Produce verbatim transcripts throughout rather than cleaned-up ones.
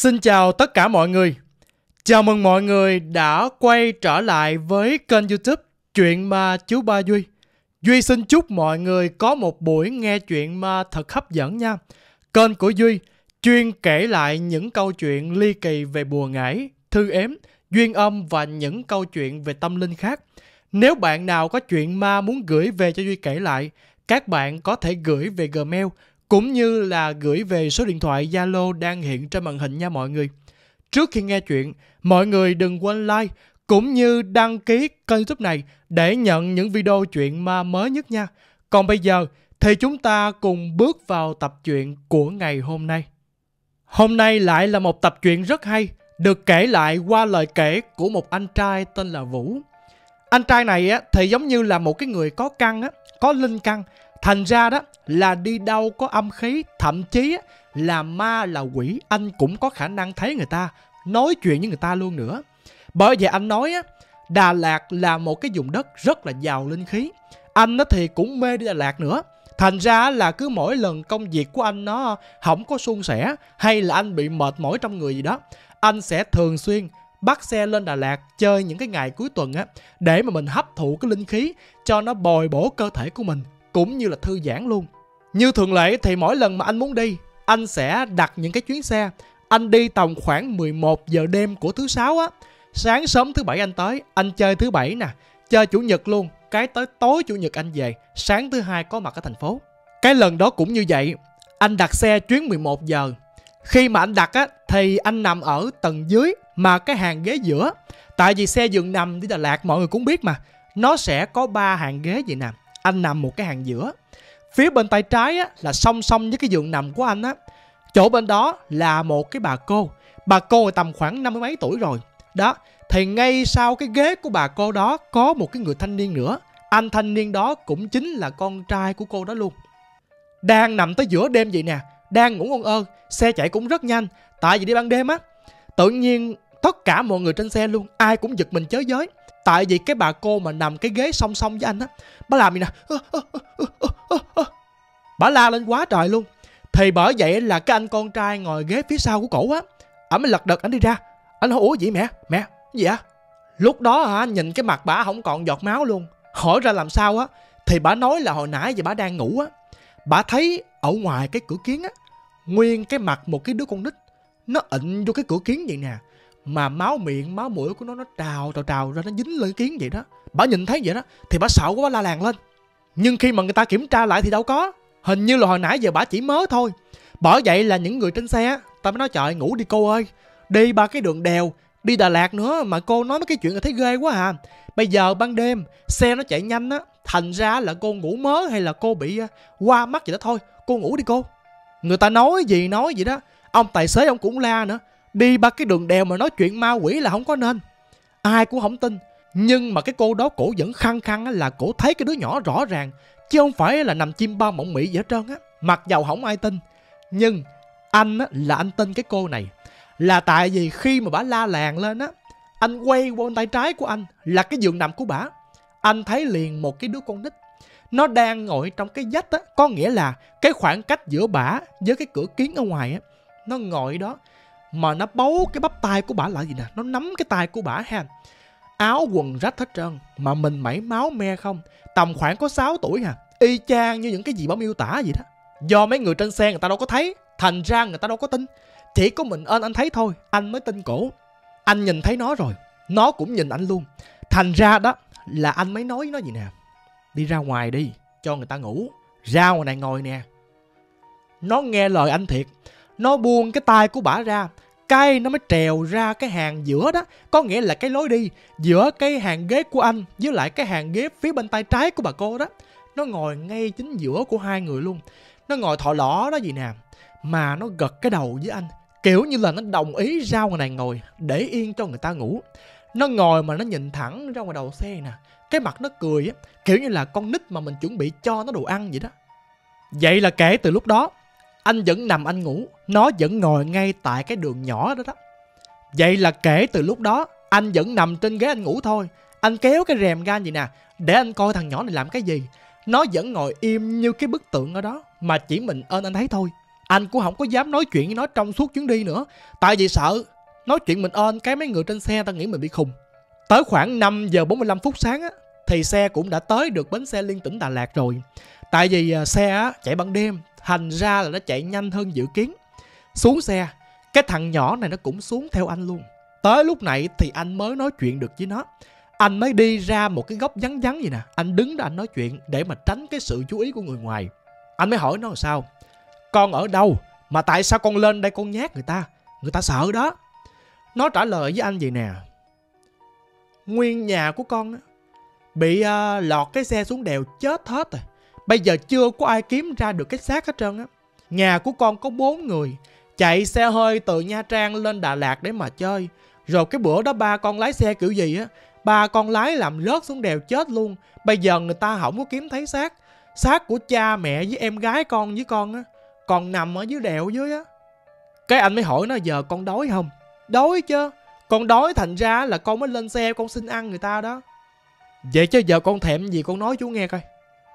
Xin chào tất cả mọi người. Chào mừng mọi người đã quay trở lại với kênh YouTube Chuyện Ma Chú Ba Duy. Duy xin chúc mọi người có một buổi nghe chuyện ma thật hấp dẫn nha. Kênh của Duy chuyên kể lại những câu chuyện ly kỳ về bùa ngải, thư ếm, duyên âm và những câu chuyện về tâm linh khác. Nếu bạn nào có chuyện ma muốn gửi về cho Duy kể lại, các bạn có thể gửi về Gmail cũng như là gửi về số điện thoại Zalo đang hiện trên màn hình nha mọi người. Trước khi nghe chuyện, mọi người đừng quên like cũng như đăng ký kênh YouTube này để nhận những video chuyện ma mới nhất nha. Còn bây giờ thì chúng ta cùng bước vào tập truyện của ngày hôm nay. Hôm nay lại là một tập truyện rất hay, được kể lại qua lời kể của một anh trai tên là Vũ. Anh trai này á, thì giống như là một cái người có căn á, có linh căn. Thành ra đó là đi đâu có âm khí, thậm chí á, là ma là quỷ, anh cũng có khả năng thấy người ta, nói chuyện với người ta luôn nữa. Bởi vậy anh nói á, Đà Lạt là một cái vùng đất rất là giàu linh khí. Anh á thì cũng mê đi Đà Lạt nữa. Thành ra là cứ mỗi lần công việc của anh nó không có suôn sẻ, hay là anh bị mệt mỏi trong người gì đó, anh sẽ thường xuyên bắt xe lên Đà Lạt chơi những cái ngày cuối tuần á, để mà mình hấp thụ cái linh khí cho nó bồi bổ cơ thể của mình, cũng như là thư giãn luôn. Như thường lệ thì mỗi lần mà anh muốn đi, anh sẽ đặt những cái chuyến xe. Anh đi tầm khoảng mười một giờ đêm của thứ sáu á. Sáng sớm thứ bảy anh tới, anh chơi thứ bảy nè, chơi chủ nhật luôn. Cái tới tối chủ nhật anh về, sáng thứ hai có mặt ở thành phố. Cái lần đó cũng như vậy, anh đặt xe chuyến mười một giờ. Khi mà anh đặt á, thì anh nằm ở tầng dưới mà cái hàng ghế giữa. Tại vì xe giường nằm đi Đà Lạt mọi người cũng biết mà, nó sẽ có ba hàng ghế vậy nè. Anh nằm một cái hàng giữa. Phía bên tay trái á, là song song với cái giường nằm của anh á. Chỗ bên đó là một cái bà cô. Bà cô tầm khoảng năm mươi mấy tuổi rồi. Đó, thì ngay sau cái ghế của bà cô đó có một cái người thanh niên nữa. Anh thanh niên đó cũng chính là con trai của cô đó luôn. Đang nằm tới giữa đêm vậy nè, đang ngủ ngon ơ, xe chạy cũng rất nhanh. Tại vì đi ban đêm á, tự nhiên tất cả mọi người trên xe luôn, ai cũng giật mình chới giới. Tại vì cái bà cô mà nằm cái ghế song song với anh á, bà làm gì nè, bà la lên quá trời luôn. Thì bởi vậy là cái anh con trai ngồi ghế phía sau của cổ á, ảnh mới lật đật ảnh đi ra. Anh hỏi ủa gì mẹ, mẹ, cái gì ạ? Lúc đó hả, nhìn cái mặt bà không còn giọt máu luôn. Hỏi ra làm sao á, thì bà nói là hồi nãy giờ bà đang ngủ á, bà thấy ở ngoài cái cửa kiến á, nguyên cái mặt một cái đứa con nít, nó ịn vô cái cửa kiến vậy nè. Mà máu miệng, máu mũi của nó nó trào trào trào ra, nó dính lên kiến vậy đó. Bà nhìn thấy vậy đó thì bà sợ quá, bà la làng lên. Nhưng khi mà người ta kiểm tra lại thì đâu có, hình như là hồi nãy giờ bà chỉ mớ thôi. Bởi vậy là những người trên xe, ta mới nói trời ngủ đi cô ơi, đi ba cái đường đèo, đi Đà Lạt nữa mà cô nói mấy cái chuyện là thấy ghê quá à. Bây giờ ban đêm xe nó chạy nhanh á, thành ra là cô ngủ mớ hay là cô bị uh, qua mắt vậy đó thôi, cô ngủ đi cô. Người ta nói gì nói vậy đó. Ông tài xế ông cũng la nữa, đi ba cái đường đèo mà nói chuyện ma quỷ là không có nên. Ai cũng không tin. Nhưng mà cái cô đó cổ vẫn khăng khăng là cổ thấy cái đứa nhỏ rõ ràng, chứ không phải là nằm chim bao mộng mị gì hết trơn á. Mặc dầu không ai tin, nhưng anh á, là anh tin cái cô này. Là tại vì khi mà bả la làng lên á, anh quay qua bên tay trái của anh là cái giường nằm của bả. Anh thấy liền một cái đứa con nít, nó đang ngồi trong cái vách á. Có nghĩa là cái khoảng cách giữa bả với cái cửa kiến ở ngoài á, nó ngồi đó mà nó bấu cái bắp tay của bả lại gì nè, nó nắm cái tay của bả ha. Áo quần rách hết trơn, mà mình mẩy máu me không. Tầm khoảng có sáu tuổi hà, y chang như những cái gì bả miêu tả vậy đó. Do mấy người trên xe người ta đâu có thấy, thành ra người ta đâu có tin. Chỉ có mình ơn anh thấy thôi, anh mới tin cổ. Anh nhìn thấy nó rồi, nó cũng nhìn anh luôn. Thành ra đó là anh mới nói với nó gì nè, đi ra ngoài đi, cho người ta ngủ, ra ngoài này ngồi nè. Nó nghe lời anh thiệt, nó buông cái tay của bả ra, cái nó mới trèo ra cái hàng giữa đó. Có nghĩa là cái lối đi giữa cái hàng ghế của anh với lại cái hàng ghế phía bên tay trái của bà cô đó. Nó ngồi ngay chính giữa của hai người luôn. Nó ngồi thọ lõ đó gì nè, mà nó gật cái đầu với anh, kiểu như là nó đồng ý ra ngoài này ngồi để yên cho người ta ngủ. Nó ngồi mà nó nhìn thẳng ra ngoài đầu xe nè, cái mặt nó cười á, kiểu như là con nít mà mình chuẩn bị cho nó đồ ăn vậy đó. Vậy là kể từ lúc đó, anh vẫn nằm anh ngủ, nó vẫn ngồi ngay tại cái đường nhỏ đó đó. Vậy là kể từ lúc đó, anh vẫn nằm trên ghế anh ngủ thôi. Anh kéo cái rèm ra vậy nè, để anh coi thằng nhỏ này làm cái gì. Nó vẫn ngồi im như cái bức tượng ở đó, mà chỉ mình ơn anh thấy thôi. Anh cũng không có dám nói chuyện với nó trong suốt chuyến đi nữa. Tại vì sợ nói chuyện mình ơn cái mấy người trên xe ta nghĩ mình bị khùng. Tới khoảng năm giờ bốn mươi lăm phút sáng á, thì xe cũng đã tới được bến xe liên tỉnh Đà Lạt rồi. Tại vì uh, xe á, chạy ban đêm, thành ra là nó chạy nhanh hơn dự kiến. Xuống xe, cái thằng nhỏ này nó cũng xuống theo anh luôn. Tới lúc này thì anh mới nói chuyện được với nó. Anh mới đi ra một cái góc vắng vắng vậy nè. Anh đứng đó anh nói chuyện để mà tránh cái sự chú ý của người ngoài. Anh mới hỏi nó là sao? Con ở đâu? Mà tại sao con lên đây con nhát người ta? Người ta sợ đó. Nó trả lời với anh vậy nè. Nguyên nhà của con á, bị uh, lọt cái xe xuống đèo chết hết rồi. Bây giờ chưa có ai kiếm ra được cái xác hết trơn á. Nhà của con có bốn người chạy xe hơi từ Nha Trang lên Đà Lạt để mà chơi. Rồi cái bữa đó ba con lái xe kiểu gì á, ba con lái làm rớt xuống đèo chết luôn. Bây giờ người ta không có kiếm thấy xác. Xác của cha mẹ với em gái con với con á còn nằm ở dưới đèo dưới á. Cái anh mới hỏi nó giờ con đói không? Đói chứ. Con đói thành ra là con mới lên xe con xin ăn người ta đó. Vậy chứ giờ con thèm gì con nói chú nghe coi.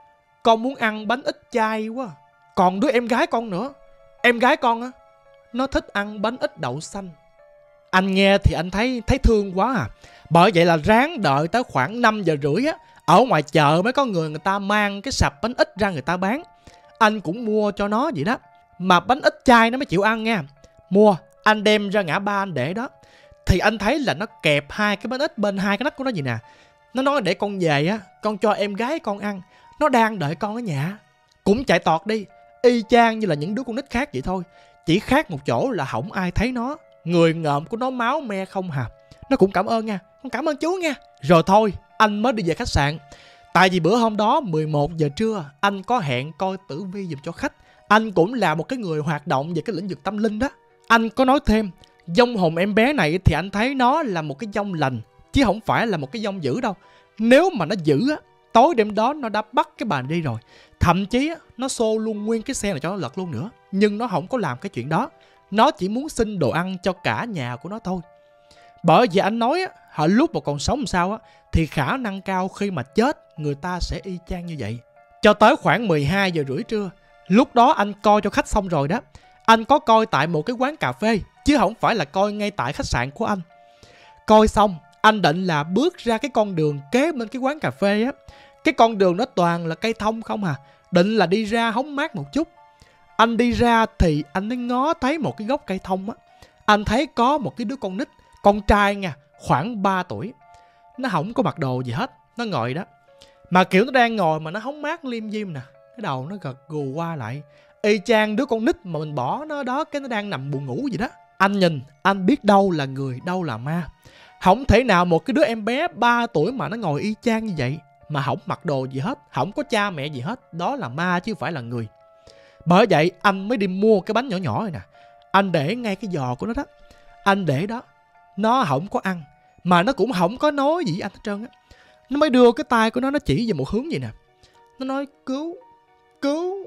Con muốn ăn bánh ít chay quá. Còn đứa em gái con nữa. Em gái con á, nó thích ăn bánh ít đậu xanh. Anh nghe thì anh thấy thấy thương quá à. Bởi vậy là ráng đợi tới khoảng năm giờ rưỡi á, ở ngoài chợ mới có người người ta mang cái sạp bánh ít ra người ta bán. Anh cũng mua cho nó vậy đó. Mà bánh ít chay nó mới chịu ăn nha. Mua, anh đem ra ngã ba anh để đó. Thì anh thấy là nó kẹp hai cái bánh ít bên hai cái nách của nó vậy nè. Nó nói để con về á, con cho em gái con ăn. Nó đang đợi con ở nhà. Cũng chạy tọt đi. Y chang như là những đứa con nít khác vậy thôi. Chỉ khác một chỗ là không ai thấy nó. Người ngợm của nó máu me không hà. Nó cũng cảm ơn nha. Con cảm ơn chú nha. Rồi thôi, anh mới đi về khách sạn. Tại vì bữa hôm đó mười một giờ trưa, anh có hẹn coi tử vi giùm cho khách. Anh cũng là một cái người hoạt động về cái lĩnh vực tâm linh đó. Anh có nói thêm, vong hồn em bé này thì anh thấy nó là một cái vong lành, chứ không phải là một cái vong dữ đâu. Nếu mà nó dữ á, tối đêm đó nó đã bắt cái bà đi rồi. Thậm chí á, nó xô luôn nguyên cái xe này cho nó lật luôn nữa. Nhưng nó không có làm cái chuyện đó. Nó chỉ muốn xin đồ ăn cho cả nhà của nó thôi. Bởi vì anh nói á, họ lúc mà còn sống làm sao á, thì khả năng cao khi mà chết người ta sẽ y chang như vậy. Cho tới khoảng mười hai giờ rưỡi trưa, lúc đó anh coi cho khách xong rồi đó. Anh có coi tại một cái quán cà phê, chứ không phải là coi ngay tại khách sạn của anh. Coi xong, anh định là bước ra cái con đường kế bên cái quán cà phê á. Cái con đường đó toàn là cây thông không à. Định là đi ra hóng mát một chút. Anh đi ra thì anh mới ngó thấy một cái gốc cây thông á. Anh thấy có một cái đứa con nít, con trai nha, khoảng ba tuổi. Nó không có mặc đồ gì hết, nó ngồi đó. Mà kiểu nó đang ngồi mà nó hóng mát liêm diêm nè. Cái đầu nó gật gù qua lại, y chang đứa con nít mà mình bỏ nó đó, cái nó đang nằm buồn ngủ vậy đó. Anh nhìn, anh biết đâu là người, đâu là ma. Không thể nào một cái đứa em bé ba tuổi mà nó ngồi y chang như vậy, mà không mặc đồ gì hết, không có cha mẹ gì hết. Đó là ma chứ không phải là người. Bởi vậy anh mới đi mua cái bánh nhỏ nhỏ này nè. Anh để ngay cái giò của nó đó. Anh để đó. Nó không có ăn, mà nó cũng không có nói gì với anh hết trơn á. Nó mới đưa cái tay của nó, nó chỉ về một hướng vậy nè. Nó nói cứu, cứu,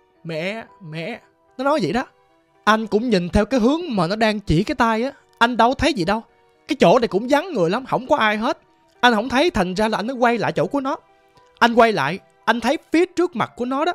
mẹ, mẹ. Nó nói vậy đó. Anh cũng nhìn theo cái hướng mà nó đang chỉ cái tay á. Anh đâu thấy gì đâu. Cái chỗ này cũng vắng người lắm, không có ai hết. Anh không thấy, thành ra là anh mới quay lại chỗ của nó. Anh quay lại, anh thấy phía trước mặt của nó đó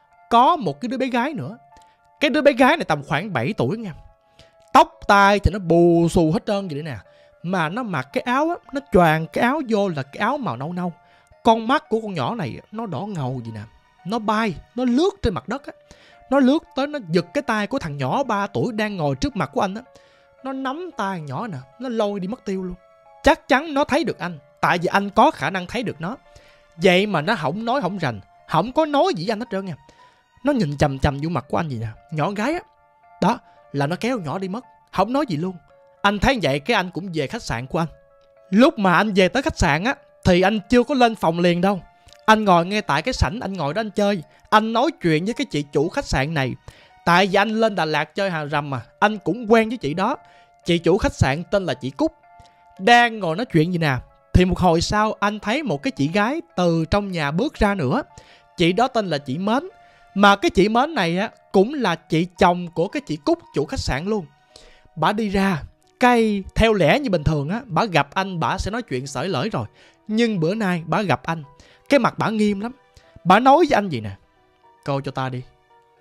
có một cái đứa bé gái nữa. Cái đứa bé gái này tầm khoảng bảy tuổi nha. Tóc tai thì nó bù xù hết trơn vậy nè. Mà nó mặc cái áo á, nó choàng cái áo vô là cái áo màu nâu nâu. Con mắt của con nhỏ này nó đỏ ngầu vậy nè. Nó bay, nó lướt trên mặt đất á. Nó lướt tới, nó giật cái tay của thằng nhỏ ba tuổi đang ngồi trước mặt của anh á. Nó nắm tay nhỏ nè, nó lôi đi mất tiêu luôn. Chắc chắn nó thấy được anh, tại vì anh có khả năng thấy được nó. Vậy mà nó không nói không rành, không có nói gì với anh hết trơn nha. Nó nhìn chằm chằm vô mặt của anh vậy nè. Nhỏ gái á. Đó là nó kéo nhỏ đi mất, không nói gì luôn. Anh thấy vậy cái anh cũng về khách sạn của anh. Lúc mà anh về tới khách sạn á, thì anh chưa có lên phòng liền đâu. Anh ngồi ngay tại cái sảnh, anh ngồi đó anh chơi. Anh nói chuyện với cái chị chủ khách sạn này. Tại vì anh lên Đà Lạt chơi Hà Rầm mà, anh cũng quen với chị đó. Chị chủ khách sạn tên là chị Cúc. Đang ngồi nói chuyện gì nè, thì một hồi sau anh thấy một cái chị gái từ trong nhà bước ra nữa. Chị đó tên là chị Mến. Mà cái chị Mến này á cũng là chị chồng của cái chị Cúc chủ khách sạn luôn. Bả đi ra, cái theo lẽ như bình thường á, bả gặp anh bả sẽ nói chuyện xởi lởi rồi. Nhưng bữa nay bả gặp anh, cái mặt bả nghiêm lắm. Bả nói với anh gì nè: coi cho ta đi,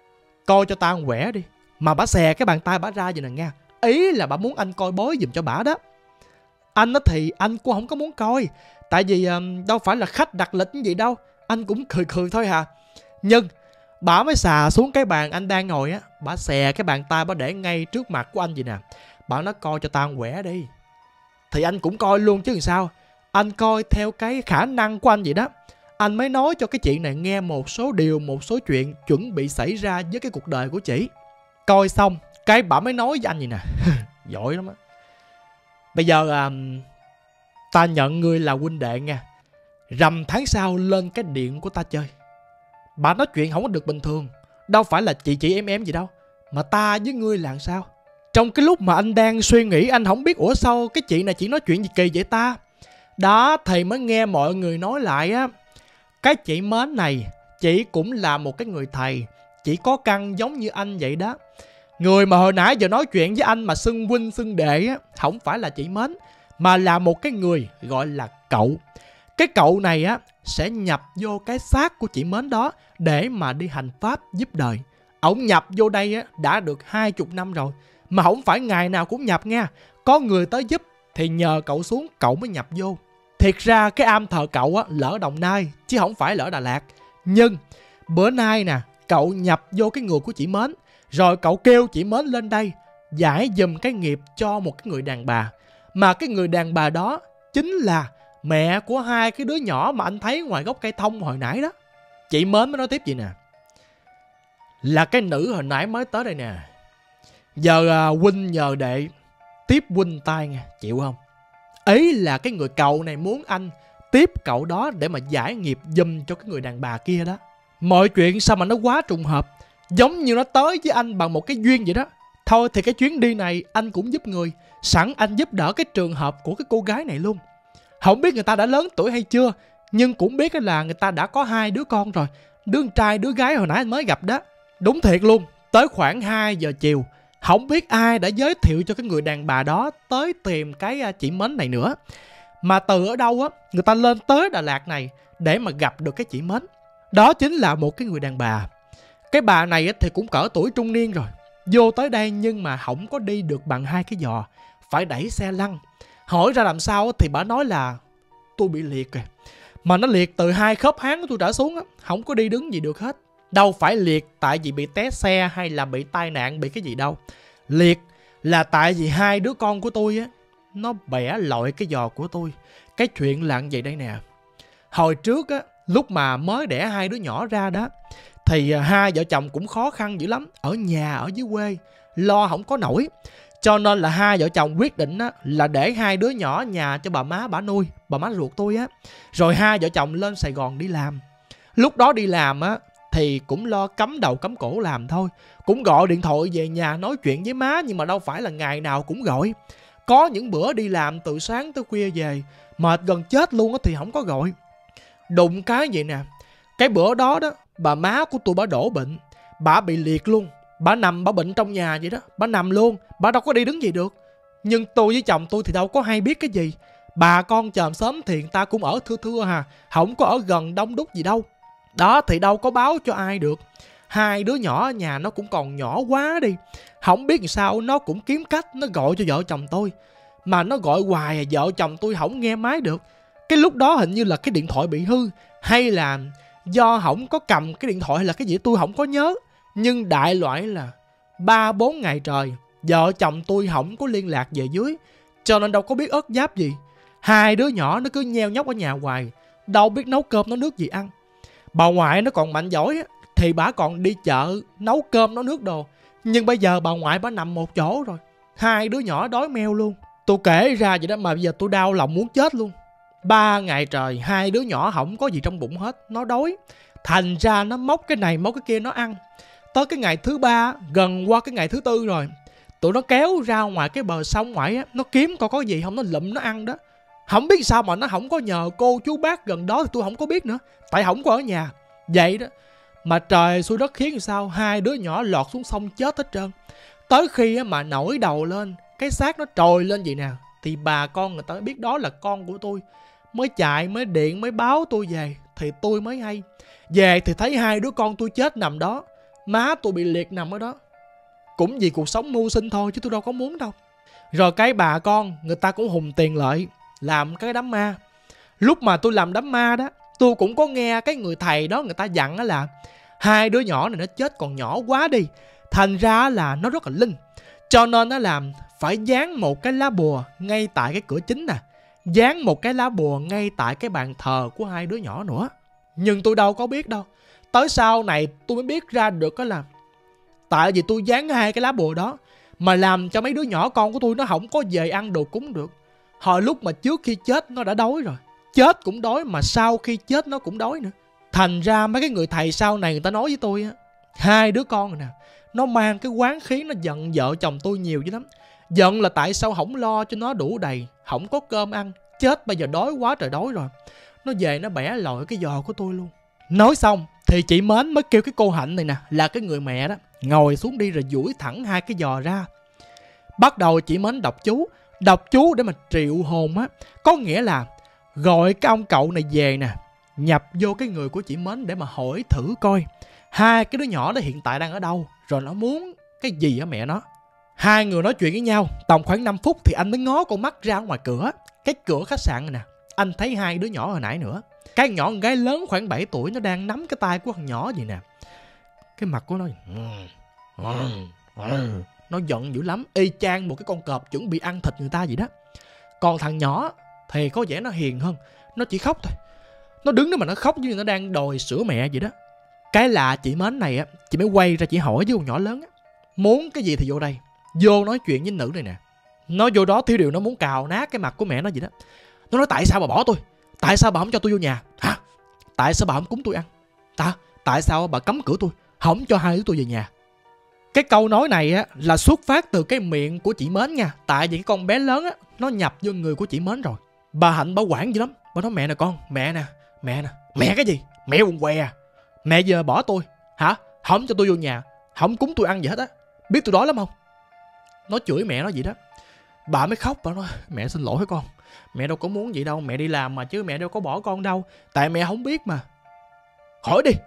coi cho tao quẻ đi. Mà bả xè cái bàn tay bả ra vậy nè nha. Ý là bả muốn anh coi bói giùm cho bả đó. Anh á thì anh cũng không có muốn coi, tại vì um, đâu phải là khách đặt lịch gì đâu. Anh cũng cười cười thôi hà. Nhưng bả mới xà xuống cái bàn anh đang ngồi á. Bả xè cái bàn tay bả để ngay trước mặt của anh vậy nè. Bả nói coi cho tao quẻ đi. Thì anh cũng coi luôn chứ làm sao. Anh coi theo cái khả năng của anh vậy đó. Anh mới nói cho cái chị này nghe một số điều, một số chuyện chuẩn bị xảy ra với cái cuộc đời của chị. Coi xong cái bả mới nói với anh vậy nè. Giỏi lắm á. Bây giờ à, ta nhận ngươi là huynh đệ nha. Rằm tháng sau lên cái điện của ta chơi. Bà nói chuyện không có được bình thường. Đâu phải là chị chị em em gì đâu. Mà ta với ngươi là sao? Trong cái lúc mà anh đang suy nghĩ, anh không biết ủa sao cái chị này chỉ nói chuyện gì kỳ vậy ta. Đó thì mới nghe mọi người nói lại á. Cái chị Mến này, chị cũng là một cái người thầy. Chị có căn giống như anh vậy đó. Người mà hồi nãy giờ nói chuyện với anh mà xưng huynh xưng đệ á, không phải là chị Mến, mà là một cái người gọi là cậu. Cái cậu này á sẽ nhập vô cái xác của chị Mến đó để mà đi hành pháp giúp đời. Ổng nhập vô đây á đã được hai mươi năm rồi. Mà không phải ngày nào cũng nhập nha. Có người tới giúp thì nhờ cậu xuống cậu mới nhập vô. Thiệt ra cái am thờ cậu á lỡ Đồng Nai chứ không phải lỡ Đà Lạt. Nhưng bữa nay nè, cậu nhập vô cái người của chị Mến. Rồi cậu kêu chị Mến lên đây giải giùm cái nghiệp cho một cái người đàn bà. Mà cái người đàn bà đó chính là mẹ của hai cái đứa nhỏ mà anh thấy ngoài gốc cây thông hồi nãy đó. Chị Mến mới nói tiếp gì nè. Là cái nữ hồi nãy mới tới đây nè. Giờ à, huynh nhờ đệ tiếp huynh tay nha, chịu không? Ấy là cái người cậu này muốn anh tiếp cậu đó để mà giải nghiệp giùm cho cái người đàn bà kia đó. Mọi chuyện sao mà nó quá trùng hợp. Giống như nó tới với anh bằng một cái duyên vậy đó. Thôi thì cái chuyến đi này anh cũng giúp người. Sẵn anh giúp đỡ cái trường hợp của cái cô gái này luôn. Không biết người ta đã lớn tuổi hay chưa, nhưng cũng biết là người ta đã có hai đứa con rồi. Đứa trai đứa gái hồi nãy anh mới gặp đó. Đúng thiệt luôn. Tới khoảng hai giờ chiều, không biết ai đã giới thiệu cho cái người đàn bà đó tới tìm cái chị Mến này nữa. Mà từ ở đâu á, người ta lên tới Đà Lạt này để mà gặp được cái chị Mến. Đó chính là một cái người đàn bà. Cái bà này thì cũng cỡ tuổi trung niên rồi. Vô tới đây nhưng mà không có đi được bằng hai cái giò, phải đẩy xe lăn. Hỏi ra làm sao thì bà nói là tôi bị liệt rồi. Mà nó liệt từ hai khớp háng của tôi trở xuống á, không có đi đứng gì được hết. Đâu phải liệt tại vì bị té xe hay là bị tai nạn, bị cái gì đâu. Liệt là tại vì hai đứa con của tôi á, nó bẻ lội cái giò của tôi. Cái chuyện là vậy đây nè. Hồi trước á, lúc mà mới đẻ hai đứa nhỏ ra đó, thì hai vợ chồng cũng khó khăn dữ lắm. Ở nhà, ở dưới quê, lo không có nổi. Cho nên là hai vợ chồng quyết định á, là để hai đứa nhỏ nhà cho bà má bả nuôi, bà má ruột tôi á. Rồi hai vợ chồng lên Sài Gòn đi làm. Lúc đó đi làm á, thì cũng lo cắm đầu cắm cổ làm thôi. Cũng gọi điện thoại về nhà nói chuyện với má, nhưng mà đâu phải là ngày nào cũng gọi. Có những bữa đi làm từ sáng tới khuya về, mệt gần chết luôn á thì không có gọi. Đụng cái vậy nè. Cái bữa đó đó, bà má của tôi bả đổ bệnh. Bà bị liệt luôn. Bà nằm, bà bệnh trong nhà vậy đó. Bà nằm luôn, bà đâu có đi đứng gì được. Nhưng tôi với chồng tôi thì đâu có hay biết cái gì. Bà con chòm xóm thì người ta cũng ở thưa thưa hà, không có ở gần đông đúc gì đâu. Đó thì đâu có báo cho ai được. Hai đứa nhỏ ở nhà nó cũng còn nhỏ quá đi. Không biết sao nó cũng kiếm cách nó gọi cho vợ chồng tôi. Mà nó gọi hoài à, vợ chồng tôi không nghe máy được. Cái lúc đó hình như là cái điện thoại bị hư, hay là do không có cầm cái điện thoại hay là cái gì tôi không có nhớ. Nhưng đại loại là ba bốn ngày trời vợ chồng tôi không có liên lạc về dưới. Cho nên đâu có biết ớt giáp gì. Hai đứa nhỏ nó cứ nheo nhóc ở nhà hoài, đâu biết nấu cơm nấu nước gì ăn. Bà ngoại nó còn mạnh giỏi á, thì bà còn đi chợ nấu cơm nấu nước đồ. Nhưng bây giờ bà ngoại bà nằm một chỗ rồi. Hai đứa nhỏ đói meo luôn. Tôi kể ra vậy đó mà bây giờ tôi đau lòng muốn chết luôn. Ba ngày trời hai đứa nhỏ không có gì trong bụng hết, nó đói. Thành ra nó móc cái này móc cái kia nó ăn. Tới cái ngày thứ ba, gần qua cái ngày thứ tư rồi, tụi nó kéo ra ngoài cái bờ sông ngoại á, nó kiếm coi có gì không, nó lụm nó ăn đó. Không biết sao mà nó không có nhờ cô chú bác gần đó thì tôi không có biết nữa. Tại không có ở nhà. Vậy đó. Mà trời xui đất khiến sao hai đứa nhỏ lọt xuống sông chết hết trơn. Tới khi mà nổi đầu lên, cái xác nó trồi lên vậy nè, thì bà con người ta biết đó là con của tôi. Mới chạy, mới điện, mới báo tôi về. Thì tôi mới hay. Về thì thấy hai đứa con tôi chết nằm đó. Má tôi bị liệt nằm ở đó. Cũng vì cuộc sống mưu sinh thôi chứ tôi đâu có muốn đâu. Rồi cái bà con, người ta cũng hùng tiền lợi làm cái đám ma. Lúc mà tôi làm đám ma đó, tôi cũng có nghe cái người thầy đó người ta dặn là hai đứa nhỏ này nó chết còn nhỏ quá đi, thành ra là nó rất là linh, cho nên nó làm phải dán một cái lá bùa ngay tại cái cửa chính nè, dán một cái lá bùa ngay tại cái bàn thờ của hai đứa nhỏ nữa. Nhưng tôi đâu có biết đâu. Tới sau này tôi mới biết ra được đó là tại vì tôi dán hai cái lá bùa đó mà làm cho mấy đứa nhỏ con của tôi nó không có về ăn đồ cúng được. Hồi lúc mà trước khi chết nó đã đói rồi, chết cũng đói, mà sau khi chết nó cũng đói nữa. Thành ra mấy cái người thầy sau này người ta nói với tôi á, hai đứa con này nè, nó mang cái quán khí, nó giận vợ chồng tôi nhiều dữ lắm. Giận là tại sao không lo cho nó đủ đầy, không có cơm ăn, chết bây giờ đói quá trời đói rồi. Nó về nó bẻ lòi cái giò của tôi luôn. Nói xong thì chị Mến mới kêu cái cô Hạnh này nè, là cái người mẹ đó, ngồi xuống đi rồi duỗi thẳng hai cái giò ra. Bắt đầu chị Mến đọc chú, đọc chú để mà triệu hồn á. Có nghĩa là gọi cái ông cậu này về nè, nhập vô cái người của chị Mến để mà hỏi thử coi hai cái đứa nhỏ đó hiện tại đang ở đâu, rồi nó muốn cái gì á mẹ nó. Hai người nói chuyện với nhau tầm khoảng năm phút thì anh mới ngó con mắt ra ngoài cửa, cái cửa khách sạn này nè. Anh thấy hai đứa nhỏ hồi nãy nữa. Cái nhỏ con gái lớn khoảng bảy tuổi nó đang nắm cái tay của thằng nhỏ gì nè. Cái mặt của nó nó giận dữ lắm, y chang một cái con cọp chuẩn bị ăn thịt người ta vậy đó. Còn thằng nhỏ thì có vẻ nó hiền hơn, nó chỉ khóc thôi. Nó đứng đó mà nó khóc như nó đang đòi sữa mẹ vậy đó. Cái lạ chị Mến này á, chị mới quay ra chị hỏi với con nhỏ lớn á, muốn cái gì thì vô đây, vô nói chuyện với nữ này nè. Nó vô đó thiếu điều nó muốn cào nát cái mặt của mẹ nó vậy đó. Nó nói tại sao bà bỏ tôi, tại sao bà không cho tôi vô nhà hả, tại sao bà không cúng tôi ăn, ta tại sao bà cấm cửa tôi, không cho hai đứa tôi về nhà. Cái câu nói này á là xuất phát từ cái miệng của chị Mến nha. Tại vì cái con bé lớn á nó nhập vô người của chị Mến rồi. Bà Hạnh bà quản dữ lắm. Bà nói mẹ nè con, mẹ nè, mẹ nè. Mẹ cái gì, mẹ quần què à, mẹ giờ bỏ tôi hả, không cho tôi vô nhà, không cúng tôi ăn gì hết á, biết tôi đói lắm không. Nó chửi mẹ nó vậy đó. Bà mới khóc, bà nói mẹ xin lỗi con, mẹ đâu có muốn vậy đâu, mẹ đi làm mà chứ mẹ đâu có bỏ con đâu, tại mẹ không biết mà. Hỏi đi,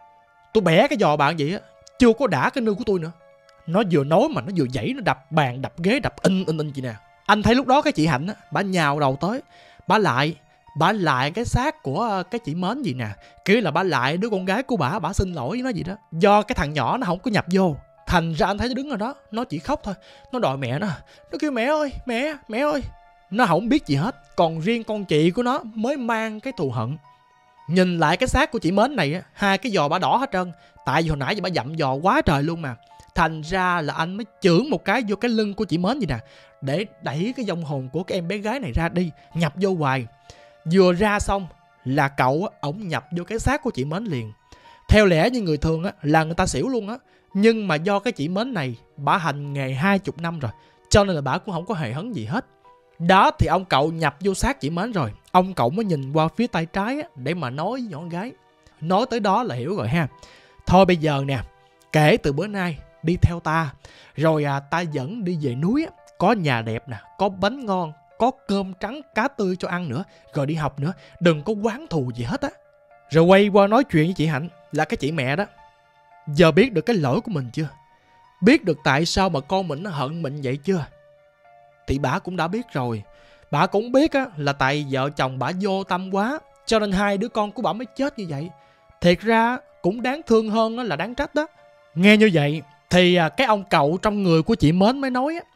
tôi bẻ cái giò bạn vậy á, chưa có đả cái nư của tôi nữa. Nó vừa nói mà nó vừa giãy, nó đập bàn đập ghế đập in in in chị nè. Anh thấy lúc đó cái chị Hạnh á, bà nhào đầu tới, bà lại bà lại cái xác của cái chị Mến gì nè, kiểu là bà lại đứa con gái của bà, bà xin lỗi với nó gì đó. Do cái thằng nhỏ nó không có nhập vô, thành ra anh thấy nó đứng ở đó, nó chỉ khóc thôi. Nó đòi mẹ nó, nó kêu mẹ ơi, mẹ, mẹ ơi. Nó không biết gì hết, còn riêng con chị của nó mới mang cái thù hận. Nhìn lại cái xác của chị Mến này á, hai cái giò bà đỏ hết trơn. Tại vì hồi nãy giờ bà dặm giò quá trời luôn mà. Thành ra là anh mới chưởng một cái vô cái lưng của chị Mến gì nè, để đẩy cái vong hồn của cái em bé gái này ra đi, nhập vô hoài. Vừa ra xong là cậu á, ổng nhập vô cái xác của chị Mến liền. Theo lẽ như người thường á là người ta xỉu luôn á, nhưng mà do cái chị Mến này bả hành nghề hai chục năm rồi, cho nên là bả cũng không có hề hấn gì hết. Đó thì ông cậu nhập vô xác chị Mến rồi, ông cậu mới nhìn qua phía tay trái á, để mà nói với nhỏ con gái. Nói tới đó là hiểu rồi ha. Thôi bây giờ nè, kể từ bữa nay đi theo ta, rồi à, ta dẫn đi về núi á, có nhà đẹp nè, có bánh ngon, có cơm trắng cá tươi cho ăn nữa, rồi đi học nữa, đừng có oán thù gì hết á. Rồi quay qua nói chuyện với chị Hạnh, là cái chị mẹ đó. Giờ biết được cái lỗi của mình chưa? Biết được tại sao mà con mình nó hận mình vậy chưa? Thì bà cũng đã biết rồi. Bà cũng biết á, là tại vợ chồng bà vô tâm quá, cho nên hai đứa con của bà mới chết như vậy. Thiệt ra cũng đáng thương hơn là đáng trách đó. Nghe như vậy thì cái ông cậu trong người của chị Mến mới nói á,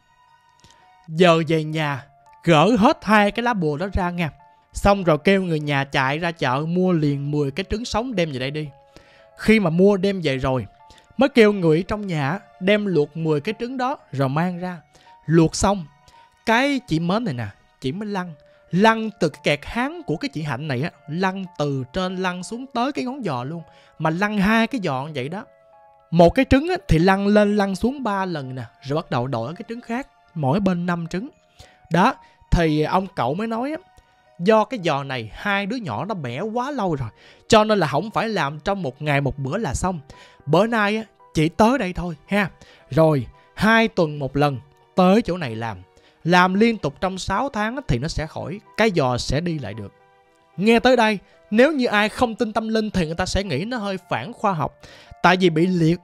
giờ về nhà gỡ hết hai cái lá bùa đó ra nha. Xong rồi kêu người nhà chạy ra chợ mua liền mười cái trứng sống đem về đây đi. Khi mà mua đem về rồi mới kêu người trong nhà đem luộc mười cái trứng đó rồi mang ra. Luộc xong, cái chị Mến này nè, chị mới lăn Lăn từ cái kẹt háng của cái chị Hạnh này á, lăn từ trên lăn xuống tới cái ngón giò luôn. Mà lăn hai cái giò như vậy đó. Một cái trứng á, thì lăn lên lăn xuống ba lần nè, rồi bắt đầu đổi cái trứng khác, mỗi bên năm trứng. Đó, thì ông cậu mới nói á, do cái giò này hai đứa nhỏ nó bẻ quá lâu rồi, cho nên là không phải làm trong một ngày một bữa là xong. Bữa nay á, chỉ tới đây thôi ha. Rồi hai tuần một lần tới chỗ này làm. Làm liên tục trong sáu tháng thì nó sẽ khỏi, cái giò sẽ đi lại được. Nghe tới đây, nếu như ai không tin tâm linh thì người ta sẽ nghĩ nó hơi phản khoa học. Tại vì bị liệt,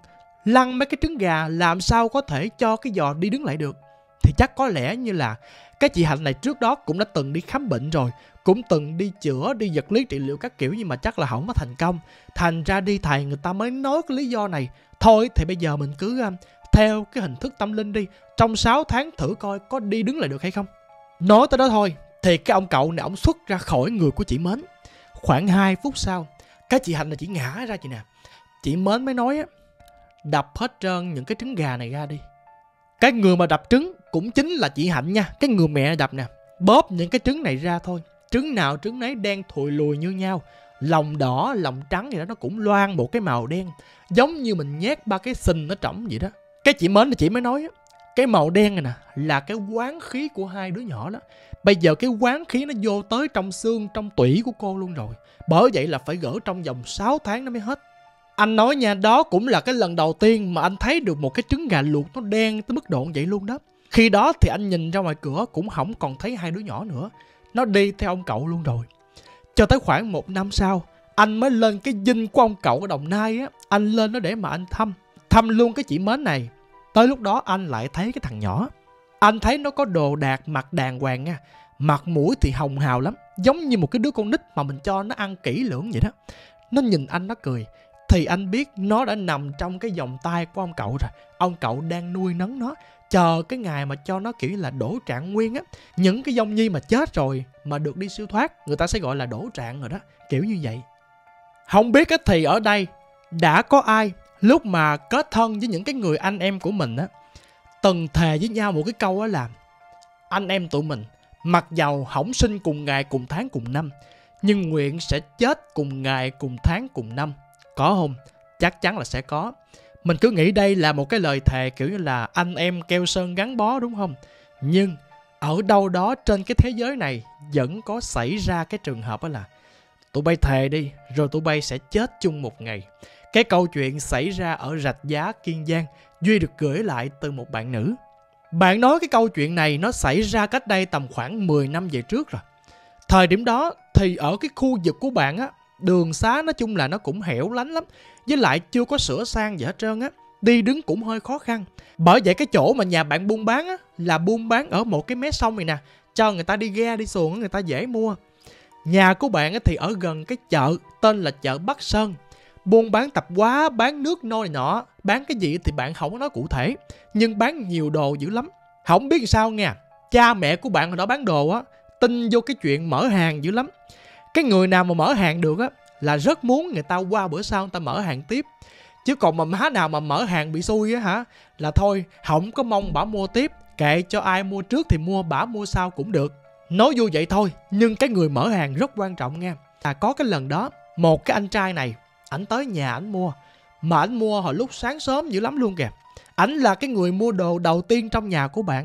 lăn mấy cái trứng gà làm sao có thể cho cái giò đi đứng lại được. Thì chắc có lẽ như là cái chị Hạnh này trước đó cũng đã từng đi khám bệnh rồi, cũng từng đi chữa, đi vật lý trị liệu các kiểu, nhưng mà chắc là không có thành công. Thành ra đi thầy người ta mới nói cái lý do này. Thôi thì bây giờ mình cứ um, theo cái hình thức tâm linh đi, trong sáu tháng thử coi có đi đứng lại được hay không. Nói tới đó thôi thì cái ông cậu này ông xuất ra khỏi người của chị Mến. Khoảng hai phút sau, cái chị Hạnh là chỉ ngã ra chị nè. Chị Mến mới nói á, đập hết trơn những cái trứng gà này ra đi. Cái người mà đập trứng cũng chính là chị Hạnh nha, cái người mẹ đập nè. Bóp những cái trứng này ra thôi, trứng nào trứng nấy đen thùi lùi như nhau, lòng đỏ lòng trắng gì đó nó cũng loang một cái màu đen, giống như mình nhét ba cái sình ở trỏng vậy đó. Cái chị Mến thì chị mới nói á, cái màu đen này nè là cái quán khí của hai đứa nhỏ đó. Bây giờ cái quán khí nó vô tới trong xương, trong tủy của cô luôn rồi, bởi vậy là phải gỡ trong vòng sáu tháng nó mới hết. Anh nói nha, đó cũng là cái lần đầu tiên mà anh thấy được một cái trứng gà luộc nó đen tới mức độ vậy luôn đó. Khi đó thì anh nhìn ra ngoài cửa cũng không còn thấy hai đứa nhỏ nữa, nó đi theo ông cậu luôn rồi. Cho tới khoảng một năm sau, anh mới lên cái dinh của ông cậu ở Đồng Nai á, anh lên đó để mà anh thăm, thăm luôn cái chị Mến này. Tới lúc đó anh lại thấy cái thằng nhỏ, anh thấy nó có đồ đạc, mặc đàng hoàng nha, mặt mũi thì hồng hào lắm, giống như một cái đứa con nít mà mình cho nó ăn kỹ lưỡng vậy đó. Nó nhìn anh nó cười, thì anh biết nó đã nằm trong cái vòng tay của ông cậu rồi. Ông cậu đang nuôi nấng nó, chờ cái ngày mà cho nó kiểu là đổ trạng nguyên á. Những cái dông nhi mà chết rồi mà được đi siêu thoát, người ta sẽ gọi là đổ trạng rồi đó, kiểu như vậy. Không biết á thì ở đây đã có ai lúc mà kết thân với những cái người anh em của mình á, từng thề với nhau một cái câu á là anh em tụi mình mặc dầu hổng sinh cùng ngày cùng tháng cùng năm, nhưng nguyện sẽ chết cùng ngày cùng tháng cùng năm. Có không? Chắc chắn là sẽ có. Mình cứ nghĩ đây là một cái lời thề kiểu như là anh em keo sơn gắn bó, đúng không? Nhưng ở đâu đó trên cái thế giới này vẫn có xảy ra cái trường hợp đó là tụi bay thề đi, rồi tụi bay sẽ chết chung một ngày. Cái câu chuyện xảy ra ở Rạch Giá, Kiên Giang, Duy được gửi lại từ một bạn nữ. Bạn nói cái câu chuyện này nó xảy ra cách đây tầm khoảng mười năm về trước rồi. Thời điểm đó thì ở cái khu vực của bạn á, đường xá nói chung là nó cũng hẻo lánh lắm, với lại chưa có sửa sang gì hết trơn á, đi đứng cũng hơi khó khăn. Bởi vậy cái chỗ mà nhà bạn buôn bán á, là buôn bán ở một cái mé sông này nè, cho người ta đi ghe đi xuồng người ta dễ mua. Nhà của bạn á thì ở gần cái chợ tên là chợ Bắc Sơn, buôn bán tạp hóa, bán nước nôi này nọ, bán cái gì thì bạn không có nói cụ thể, nhưng bán nhiều đồ dữ lắm. Không biết sao nha, cha mẹ của bạn hồi đó bán đồ á, tin vô cái chuyện mở hàng dữ lắm. Cái người nào mà mở hàng được á là rất muốn người ta qua bữa sau người ta mở hàng tiếp. Chứ còn mà má nào mà mở hàng bị xui á hả, là thôi không có mong bả mua tiếp, kệ cho ai mua trước thì mua, bả mua sau cũng được. Nói vui vậy thôi, nhưng cái người mở hàng rất quan trọng nha. À, có cái lần đó, một cái anh trai này, ảnh tới nhà ảnh mua, mà ảnh mua hồi lúc sáng sớm dữ lắm luôn kìa. Ảnh là cái người mua đồ đầu tiên trong nhà của bạn.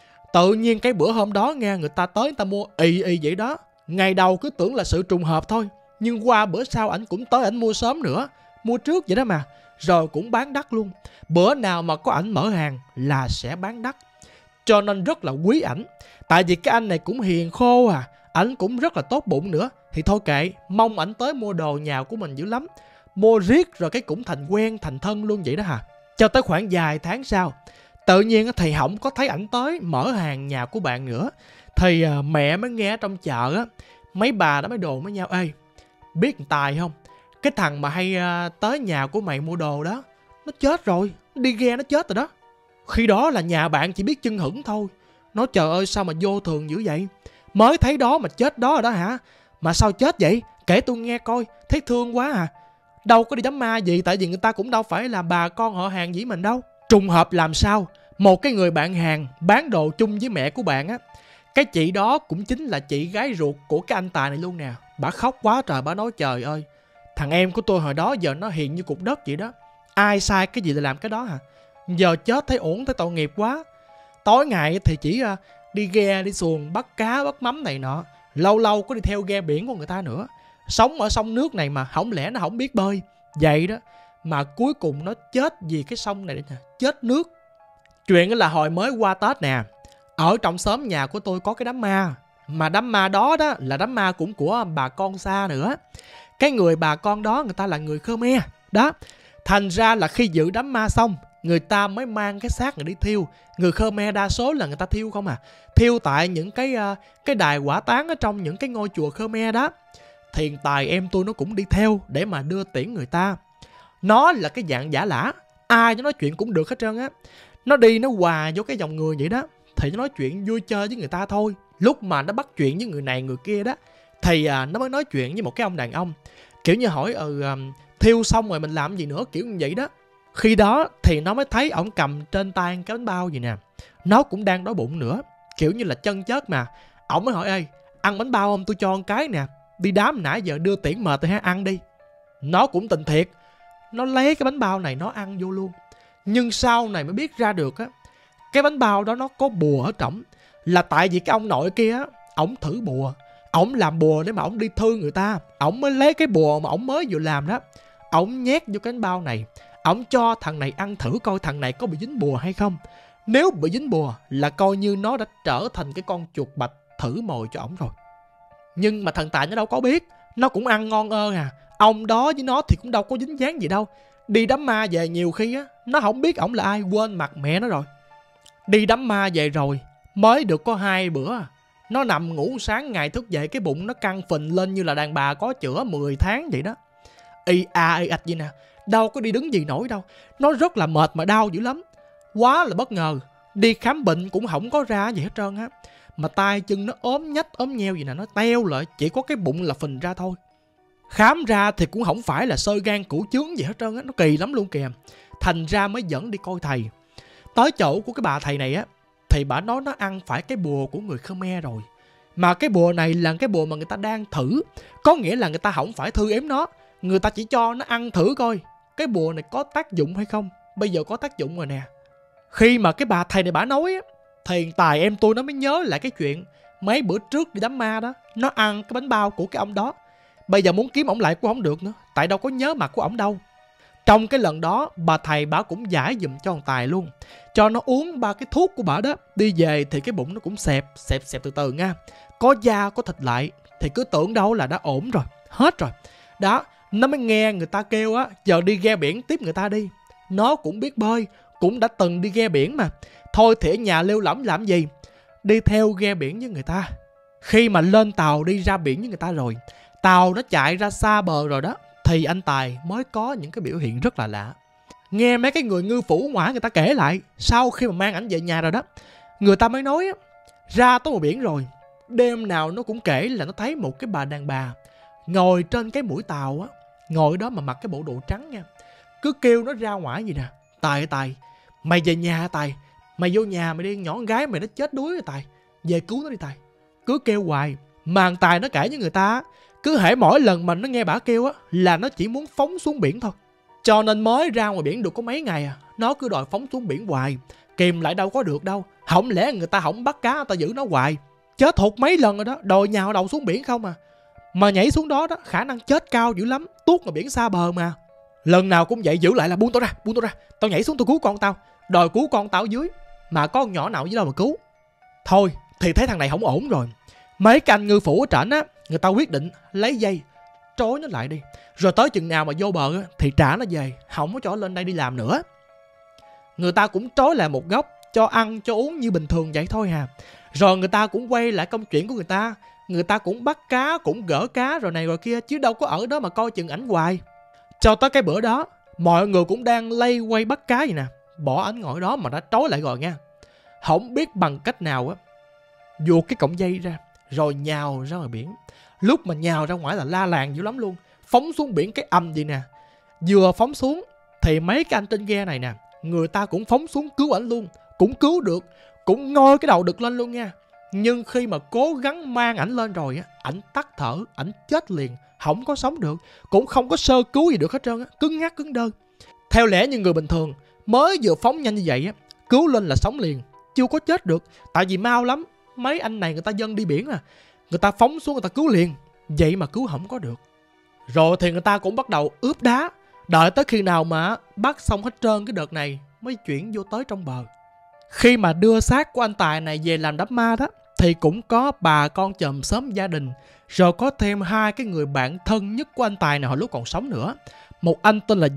Tự nhiên cái bữa hôm đó nghe người ta tới người ta mua ì ì vậy đó. Ngày đầu cứ tưởng là sự trùng hợp thôi, nhưng qua bữa sau ảnh cũng tới ảnh mua sớm nữa, mua trước vậy đó mà, rồi cũng bán đắt luôn. Bữa nào mà có ảnh mở hàng là sẽ bán đắt, cho nên rất là quý ảnh. Tại vì cái anh này cũng hiền khô à, ảnh cũng rất là tốt bụng nữa. Thì thôi kệ, mong ảnh tới mua đồ nhà của mình dữ lắm. Mua riết rồi cái cũng thành quen, thành thân luôn vậy đó hả. Cho tới khoảng vài tháng sau, tự nhiên thì không có thấy ảnh tới mở hàng nhà của bạn nữa. Thì à, mẹ mới nghe trong chợ á, mấy bà đã mới đồn với nhau: ê, biết thằng Tài không? Cái thằng mà hay à, tới nhà của mày mua đồ đó, nó chết rồi, đi ghe nó chết rồi đó. Khi đó là nhà bạn chỉ biết chưng hửng thôi. Nói trời ơi sao mà vô thường dữ vậy, mới thấy đó mà chết đó rồi đó hả? Mà sao chết vậy? Kể tôi nghe coi, thấy thương quá à. Đâu có đi đám ma gì, tại vì người ta cũng đâu phải là bà con họ hàng gì mình đâu. Trùng hợp làm sao, một cái người bạn hàng bán đồ chung với mẹ của bạn á, cái chị đó cũng chính là chị gái ruột của cái anh Tài này luôn nè. Bà khóc quá trời, bà nói trời ơi, thằng em của tôi hồi đó giờ nó hiền như cục đất vậy đó, ai sai cái gì là làm cái đó hả? Giờ chết thấy uổng, thấy tội nghiệp quá. Tối ngày thì chỉ uh, đi ghe đi xuồng bắt cá bắt mắm này nọ, lâu lâu có đi theo ghe biển của người ta nữa. Sống ở sông nước này mà không lẽ nó không biết bơi vậy đó, mà cuối cùng nó chết vì cái sông này nè, chết nước. Chuyện là hồi mới qua Tết nè, ở trong xóm nhà của tôi có cái đám ma. Mà đám ma đó đó là đám ma cũng của bà con xa nữa. Cái người bà con đó người ta là người Khmer đó. Thành ra là khi dự đám ma xong, người ta mới mang cái xác người đi thiêu. Người Khmer đa số là người ta thiêu không à. Thiêu tại những cái uh, cái đài hỏa táng ở trong những cái ngôi chùa Khmer đó. Thiền tài em tôi nó cũng đi theo để mà đưa tiễn người ta. Nó là cái dạng giả lả, ai nó nói chuyện cũng được hết trơn á. Nó đi nó hòa vô cái dòng người vậy đó, thì nó nói chuyện vui chơi với người ta thôi. Lúc mà nó bắt chuyện với người này người kia đó, thì à, nó mới nói chuyện với một cái ông đàn ông, kiểu như hỏi ừ à, thiêu xong rồi mình làm gì nữa, kiểu như vậy đó. Khi đó thì nó mới thấy ổng cầm trên tay cái bánh bao gì nè. Nó cũng đang đói bụng nữa, kiểu như là chân chết mà. Ổng mới hỏi ê, ăn bánh bao không, tôi cho một cái nè, đi đám nãy giờ đưa tiễn mệt tôi ha, ăn đi. Nó cũng tình thiệt, nó lấy cái bánh bao này nó ăn vô luôn. Nhưng sau này mới biết ra được á, cái bánh bao đó nó có bùa ở trỏng. Là tại vì cái ông nội kia á, ổng thử bùa, ổng làm bùa để mà ổng đi thương người ta. Ổng mới lấy cái bùa mà ổng mới vừa làm đó, ổng nhét vô cái bánh bao này. Ổng cho thằng này ăn thử coi thằng này có bị dính bùa hay không. Nếu bị dính bùa là coi như nó đã trở thành cái con chuột bạch thử mồi cho ổng rồi. Nhưng mà thằng Tài nó đâu có biết, nó cũng ăn ngon ơ à. Ông đó với nó thì cũng đâu có dính dáng gì đâu. Đi đám ma về nhiều khi á, nó không biết ổng là ai, quên mặt mẹ nó rồi. Đi đám ma về rồi mới được có hai bữa, nó nằm ngủ sáng ngày thức dậy cái bụng nó căng phình lên như là đàn bà có chữa mười tháng vậy đó. Y a y ạch gì nè, đâu có đi đứng gì nổi đâu. Nó rất là mệt mà đau dữ lắm. Quá là bất ngờ, đi khám bệnh cũng không có ra gì hết trơn á. Mà tay chân nó ốm nhách ốm nheo gì nè, nó teo lại, chỉ có cái bụng là phình ra thôi. Khám ra thì cũng không phải là xơ gan củ chướng gì hết trơn á, nó kỳ lắm luôn kìa. Thành ra mới dẫn đi coi thầy. Tới chỗ của cái bà thầy này á, thì bà nói nó ăn phải cái bùa của người Khmer rồi. Mà cái bùa này là cái bùa mà người ta đang thử. Có nghĩa là người ta không phải thư ếm nó, người ta chỉ cho nó ăn thử coi cái bùa này có tác dụng hay không. Bây giờ có tác dụng rồi nè. Khi mà cái bà thầy này bà nói á, Thiền Tài em tôi nó mới nhớ lại cái chuyện mấy bữa trước đi đám ma đó, nó ăn cái bánh bao của cái ông đó. Bây giờ muốn kiếm ổng lại cũng không được nữa, tại đâu có nhớ mặt của ổng đâu. Trong cái lần đó, bà thầy bà cũng giải giùm cho thằng Tài luôn, cho nó uống ba cái thuốc của bà đó. Đi về thì cái bụng nó cũng xẹp, xẹp xẹp từ từ nha. Có da, có thịt lại, thì cứ tưởng đâu là đã ổn rồi, hết rồi. Đó, nó mới nghe người ta kêu á, giờ đi ghe biển tiếp người ta đi. Nó cũng biết bơi, cũng đã từng đi ghe biển mà. Thôi thì ở nhà lêu lỏng làm gì, đi theo ghe biển với người ta. Khi mà lên tàu đi ra biển với người ta rồi, tàu nó chạy ra xa bờ rồi đó, thì anh Tài mới có những cái biểu hiện rất là lạ. Nghe mấy cái người ngư phủ ngoại người ta kể lại, sau khi mà mang ảnh về nhà rồi đó, người ta mới nói á, ra tới bờ biển rồi, đêm nào nó cũng kể là nó thấy một cái bà đàn bà ngồi trên cái mũi tàu á, ngồi đó mà mặc cái bộ đồ trắng nha. Cứ kêu nó ra ngoài gì nè, Tài ơi Tài, mày về nhà Tài, mày vô nhà mày đi, nhỏ con gái mày nó chết đuối rồi Tài, về cứu nó đi Tài. Cứ kêu hoài. Mà Tài nó kể với người ta, cứ hễ mỗi lần mà nó nghe bả kêu á, là nó chỉ muốn phóng xuống biển thôi. Cho nên mới ra ngoài biển được có mấy ngày à, nó cứ đòi phóng xuống biển hoài, kìm lại đâu có được đâu. Không lẽ người ta không bắt cá, người ta giữ nó hoài. Chết thụt mấy lần rồi đó, đòi nhào đầu xuống biển không à. Mà nhảy xuống đó đó, khả năng chết cao dữ lắm, tuốt ngoài biển xa bờ mà. Lần nào cũng vậy, giữ lại là buông tao ra, buông tao ra, tao nhảy xuống tôi cứu con tao. Đòi cứu con tao dưới, mà có con nhỏ nào dưới đâu mà cứu. Thôi thì thấy thằng này không ổn rồi, mấy cái anh ngư phủ ở trển á, người ta quyết định lấy dây trói nó lại đi, rồi tới chừng nào mà vô bờ á, thì trả nó về, không có cho lên đây đi làm nữa. Người ta cũng trói lại một góc, cho ăn cho uống như bình thường vậy thôi hà. Rồi người ta cũng quay lại công chuyện của người ta. Người ta cũng bắt cá, cũng gỡ cá rồi này rồi kia, chứ đâu có ở đó mà coi chừng ảnh hoài. Cho tới cái bữa đó, mọi người cũng đang lay quay bắt cá vậy nè, bỏ ảnh ngồi đó mà đã trói lại rồi nha. Không biết bằng cách nào á, vuột cái cọng dây ra, rồi nhào ra ngoài biển. Lúc mà nhào ra ngoài là la làng dữ lắm luôn, phóng xuống biển cái ầm gì nè. Vừa phóng xuống thì mấy cái anh trên ghe này nè, người ta cũng phóng xuống cứu ảnh luôn, cũng cứu được, cũng ngoi cái đầu đực lên luôn nha. Nhưng khi mà cố gắng mang ảnh lên rồi á, ảnh tắt thở, ảnh chết liền, không có sống được, cũng không có sơ cứu gì được hết trơn á, cứng ngắc cứng đơ. Theo lẽ như người bình thường mới vừa phóng nhanh như vậy á, cứu lên là sống liền, chưa có chết được, tại vì mau lắm. Mấy anh này người ta dân đi biển à, người ta phóng xuống người ta cứu liền, vậy mà cứu không có được. Rồi thì người ta cũng bắt đầu ướp đá, đợi tới khi nào mà bắt xong hết trơn cái đợt này mới chuyển vô tới trong bờ. Khi mà đưa xác của anh Tài này về làm đám ma đó, thì cũng có bà con chòm xóm gia đình, rồi có thêm hai cái người bạn thân nhất của anh Tài này hồi lúc còn sống nữa. Một anh tên là Vĩnh,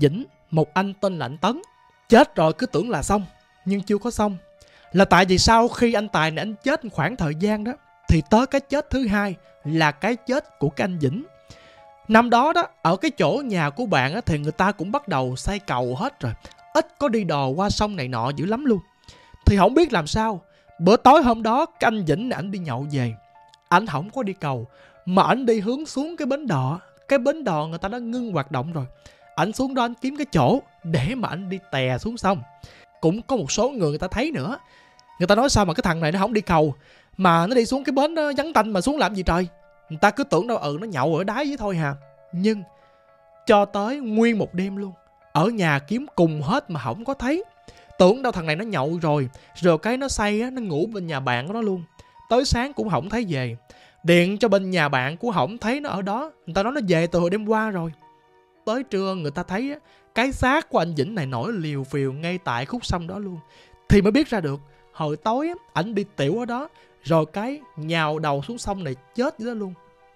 một anh tên là anh Tấn. Chết rồi cứ tưởng là xong, nhưng chưa có xong. Là tại vì sau khi anh Tài này anh chết khoảng thời gian đó, thì tới cái chết thứ hai là cái chết của cái anh Vĩnh. Năm đó đó, ở cái chỗ nhà của bạn á, thì người ta cũng bắt đầu xây cầu hết rồi, ít có đi đò qua sông này nọ dữ lắm luôn. Thì không biết làm sao, bữa tối hôm đó cái anh Vĩnh này ảnh đi nhậu về, ảnh không có đi cầu mà ảnh đi hướng xuống cái bến đò. Cái bến đò người ta đã ngưng hoạt động rồi, ảnh xuống đó ảnh kiếm cái chỗ để mà ảnh đi tè xuống sông. Cũng có một số người người ta thấy nữa, người ta nói sao mà cái thằng này nó không đi cầu mà nó đi xuống cái bến đó vắng tanh mà xuống làm gì trời. Người ta cứ tưởng đâu ừ nó nhậu ở đáy dưới thôi hà. Nhưng cho tới nguyên một đêm luôn, ở nhà kiếm cùng hết mà không có thấy. Tưởng đâu thằng này nó nhậu rồi, rồi cái nó say á, nó ngủ bên nhà bạn của nó luôn. Tới sáng cũng không thấy về. Điện cho bên nhà bạn cũng không thấy nó ở đó. Người ta nói nó về từ hồi đêm qua rồi. Tới trưa người ta thấy á, cái xác của anh Vĩnh này nổi liều phiều ngay tại khúc sông đó luôn. Thì mới biết ra được hồi tối á, ảnh đi tiểu ở đó, rồi cái nhào đầu xuống sông này chết vậy đó luôn.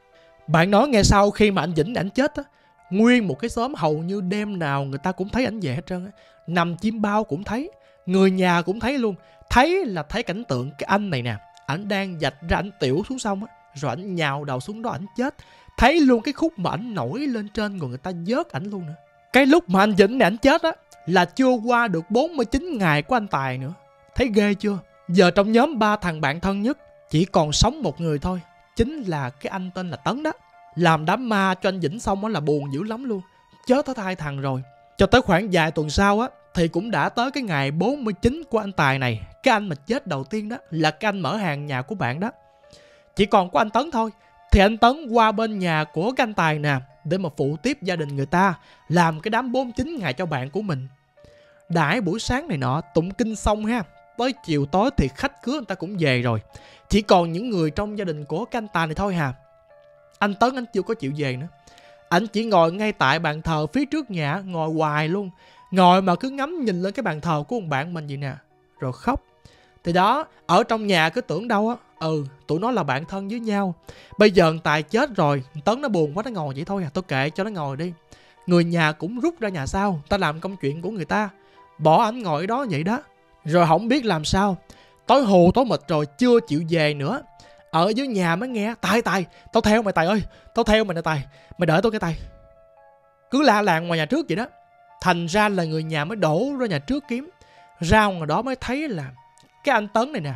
Bạn nói nghe sau khi mà anh Vĩnh ảnh chết á, nguyên một cái xóm hầu như đêm nào người ta cũng thấy ảnh về hết trơn á. Nằm chim bao cũng thấy, người nhà cũng thấy luôn. Thấy là thấy cảnh tượng cái anh này nè, ảnh đang vạch ra ảnh tiểu xuống sông á, rồi ảnh nhào đầu xuống đó ảnh chết. Thấy luôn cái khúc mà ảnh nổi lên trên rồi người ta vớt ảnh luôn nữa. Cái lúc mà anh Vĩnh này ảnh chết á là chưa qua được bốn mươi chín ngày của anh Tài nữa. Thấy ghê chưa? Giờ trong nhóm ba thằng bạn thân nhất chỉ còn sống một người thôi, chính là cái anh tên là Tấn đó. Làm đám ma cho anh Vĩnh xong á là buồn dữ lắm luôn. Chết hết hai thằng rồi. Cho tới khoảng vài tuần sau á thì cũng đã tới cái ngày bốn mươi chín của anh Tài này. Cái anh mà chết đầu tiên đó là cái anh mở hàng nhà của bạn đó. Chỉ còn có anh Tấn thôi. Thì anh Tấn qua bên nhà của cái anh Tài nè để mà phụ tiếp gia đình người ta làm cái đám bốn mươi chín ngày cho bạn của mình. Đãi buổi sáng này nọ tụng kinh xong ha, tới chiều tối thì khách khứa người ta cũng về rồi. Chỉ còn những người trong gia đình của cái anh Tài này thôi hà. Anh Tấn anh chưa có chịu về nữa. Anh chỉ ngồi ngay tại bàn thờ phía trước nhà, ngồi hoài luôn. Ngồi mà cứ ngắm nhìn lên cái bàn thờ của ông bạn mình vậy nè, rồi khóc. Thì đó, ở trong nhà cứ tưởng đâu á, ừ, tụi nó là bạn thân với nhau. Bây giờ anh Tài chết rồi, Tấn nó buồn quá nó ngồi vậy thôi à, tôi kệ cho nó ngồi đi. Người nhà cũng rút ra nhà sau, ta làm công chuyện của người ta, bỏ ảnh ngồi ở đó vậy đó. Rồi không biết làm sao, tối hù tối mịt rồi chưa chịu về nữa. Ở dưới nhà mới nghe, Tài Tài, tao theo mày Tài ơi, tao theo mày nè Tài, mày đợi tôi cái Tài. Cứ la làng ngoài nhà trước vậy đó. Thành ra là người nhà mới đổ ra nhà trước kiếm. Ra ngoài đó mới thấy là cái anh Tấn này nè,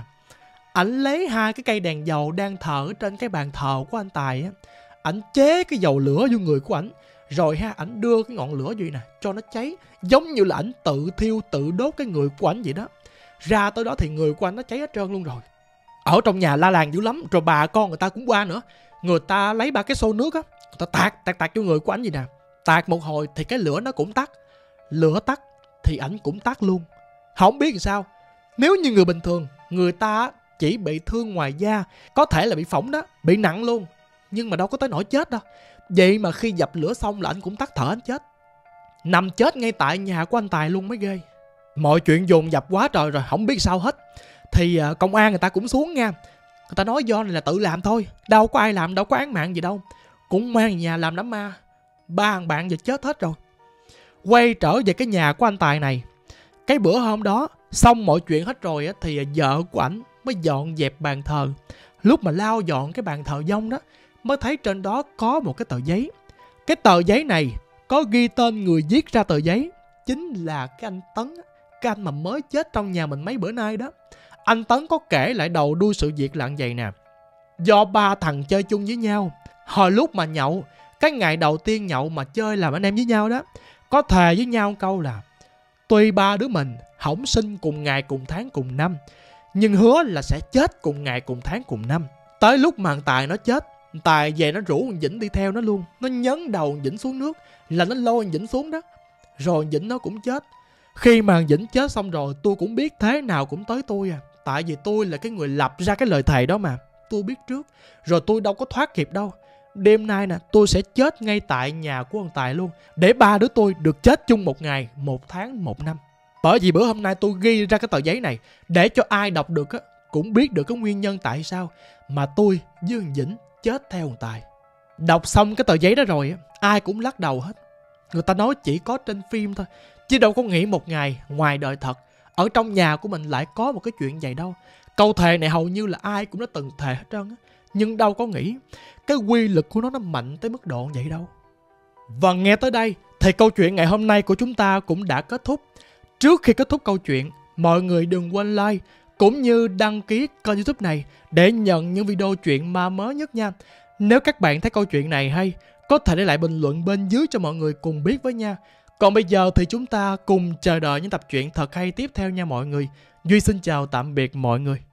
ảnh lấy hai cái cây đèn dầu đang thờ ở trên cái bàn thờ của anh Tài á, ảnh chế cái dầu lửa vô người của ảnh, rồi ha ảnh đưa cái ngọn lửa vậy nè cho nó cháy, giống như là ảnh tự thiêu tự đốt cái người của ảnh vậy đó. Ra tới đó thì người của anh nó cháy hết trơn luôn rồi. Ở trong nhà la làng dữ lắm. Rồi bà con người ta cũng qua nữa. Người ta lấy ba cái xô nước á, người ta tạt tạt tạt vô người của ảnh vậy nè. Tạt một hồi thì cái lửa nó cũng tắt. Lửa tắt thì ảnh cũng tắt luôn. Không biết làm sao. Nếu như người bình thường, người ta chỉ bị thương ngoài da, có thể là bị phỏng đó, bị nặng luôn, nhưng mà đâu có tới nỗi chết đâu. Vậy mà khi dập lửa xong là anh cũng tắt thở anh chết. Nằm chết ngay tại nhà của anh Tài luôn mới ghê. Mọi chuyện dồn dập quá trời rồi, không biết sao hết. Thì uh, công an người ta cũng xuống nha. Người ta nói do này là tự làm thôi, đâu có ai làm, đâu có án mạng gì đâu. Cũng mang nhà làm đám ma. Ba thằng bạn giờ chết hết rồi. Quay trở về cái nhà của anh Tài này. Cái bữa hôm đó xong mọi chuyện hết rồi á, thì vợ của ảnh mới dọn dẹp bàn thờ. Lúc mà lau dọn cái bàn thờ vong đó, mới thấy trên đó có một cái tờ giấy. Cái tờ giấy này có ghi tên người viết ra tờ giấy, chính là cái anh Tấn, cái anh mà mới chết trong nhà mình mấy bữa nay đó. Anh Tấn có kể lại đầu đuôi sự việc là vậy nè. Do ba thằng chơi chung với nhau, hồi lúc mà nhậu, cái ngày đầu tiên nhậu mà chơi làm anh em với nhau đó, có thề với nhau câu là tuy ba đứa mình hổng sinh cùng ngày cùng tháng cùng năm, nhưng hứa là sẽ chết cùng ngày cùng tháng cùng năm. Tới lúc mà thằng Tài nó chết, thằng Tài về nó rủ thằng Vĩnh đi theo nó luôn. Nó nhấn đầu thằng Vĩnh xuống nước là nó lôi thằng Vĩnh xuống đó. Rồi thằng Vĩnh nó cũng chết. Khi mà thằng Vĩnh chết xong rồi, tôi cũng biết thế nào cũng tới tôi à. Tại vì tôi là cái người lập ra cái lời thề đó mà. Tôi biết trước. Rồi tôi đâu có thoát kịp đâu. Đêm nay nè, tôi sẽ chết ngay tại nhà của ông Tài luôn, để ba đứa tôi được chết chung một ngày, một tháng, một năm. Bởi vì bữa hôm nay tôi ghi ra cái tờ giấy này, để cho ai đọc được á, cũng biết được cái nguyên nhân tại sao mà tôi với thằng Vĩnh chết theo ông Tài. Đọc xong cái tờ giấy đó rồi á, ai cũng lắc đầu hết. Người ta nói chỉ có trên phim thôi, chứ đâu có nghĩ một ngày ngoài đời thật, ở trong nhà của mình lại có một cái chuyện vậy đâu. Câu thề này hầu như là ai cũng đã từng thề hết trơn á, nhưng đâu có nghĩ cái quy lực của nó nó mạnh tới mức độ vậy đâu. Và nghe tới đây thì câu chuyện ngày hôm nay của chúng ta cũng đã kết thúc. Trước khi kết thúc câu chuyện, mọi người đừng quên like cũng như đăng ký kênh YouTube này để nhận những video chuyện ma mới nhất nha. Nếu các bạn thấy câu chuyện này hay, có thể để lại bình luận bên dưới cho mọi người cùng biết với nha. Còn bây giờ thì chúng ta cùng chờ đợi những tập truyện thật hay tiếp theo nha mọi người. Duy xin chào tạm biệt mọi người.